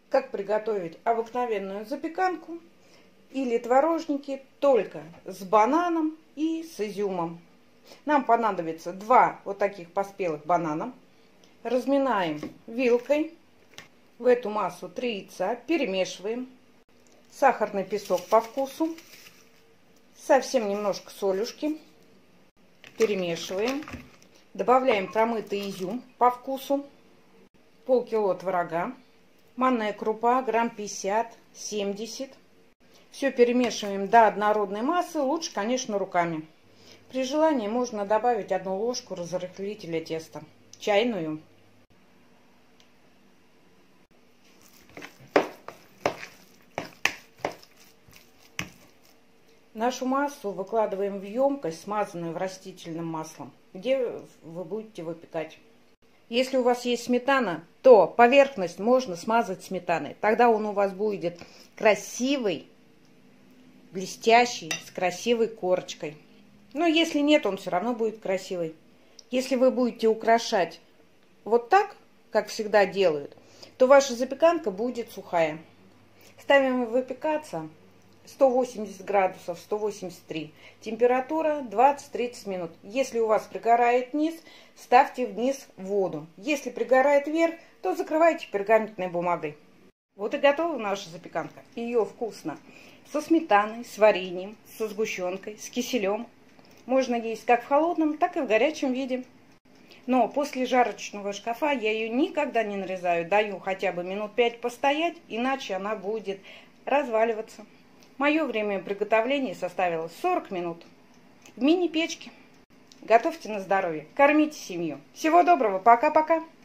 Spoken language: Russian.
Как приготовить обыкновенную запеканку или творожники только с бананом и с изюмом. Нам понадобится 2 вот таких поспелых банана. Разминаем вилкой. В эту массу 3 яйца. Перемешиваем. Сахарный песок по вкусу. Совсем немножко солюшки. Перемешиваем. Добавляем промытый изюм по вкусу. Полкило творога. Манная крупа грамм 50-70. Все перемешиваем до однородной массы. Лучше, конечно, руками. При желании можно добавить 1 ложку разрыхлителя теста. Чайную. Нашу массу выкладываем в емкость, смазанную растительным маслом, где вы будете выпекать. Если у вас есть сметана, то поверхность можно смазать сметаной. Тогда он у вас будет красивый, блестящий, с красивой корочкой. Но если нет, он все равно будет красивый. Если вы будете украшать вот так, как всегда делают, то ваша запеканка будет сухая. Ставим выпекаться 180 градусов, 183. Температура 20-30 минут. Если у вас пригорает низ, ставьте вниз воду. Если пригорает вверх, то закрывайте пергаментной бумагой. Вот и готова наша запеканка. Ее вкусно со сметаной, с вареньем, со сгущенкой, с киселем. Можно есть как в холодном, так и в горячем виде. Но после жарочного шкафа я ее никогда не нарезаю. Даю хотя бы минут 5 постоять, иначе она будет разваливаться. Мое время приготовления составило 40 минут. В мини-печке. Готовьте на здоровье. Кормите семью. Всего доброго. Пока-пока.